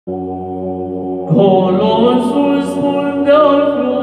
Colosul spundea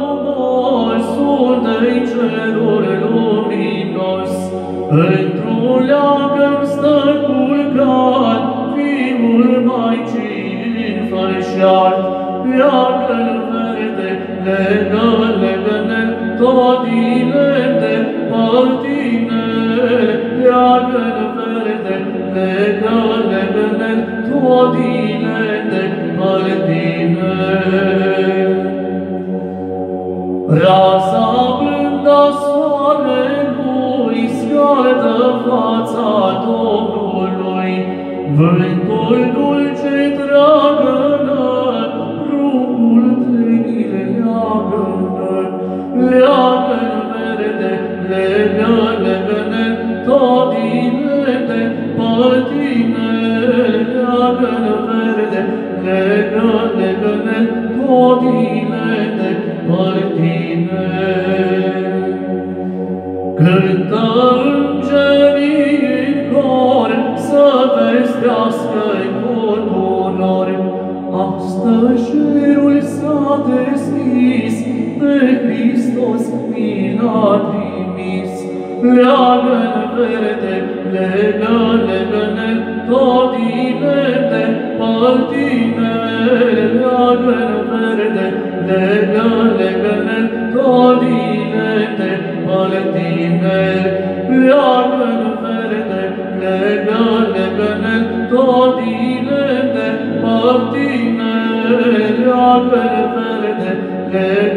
frumosul cerul luminos, într-un leagăn stă culcat, Fiul Maicii înfășiat. Leagăn verde, legă-ne tot de părtine. Leagăn verde, legă-ne tot de părtine. Raza blândă soarelui scaldă fața Domnului, vântul dulce tragănă, drumul trenile leagănă. Leagăn verde, legă-ne tot de părtine. Leagăn verde, legă-ne tot de părtine. Cântă îngerii în cor să vestească-i tuturor. Astăzi cerul s-a deschis, pe Hristos mi l-a trimis. Leagăn verde, legă-ne tot de părtine. Leagăn verde, legă-ne tot de părtine. Leagăn verde, legă-ne tot de părtine. Leagăn verde,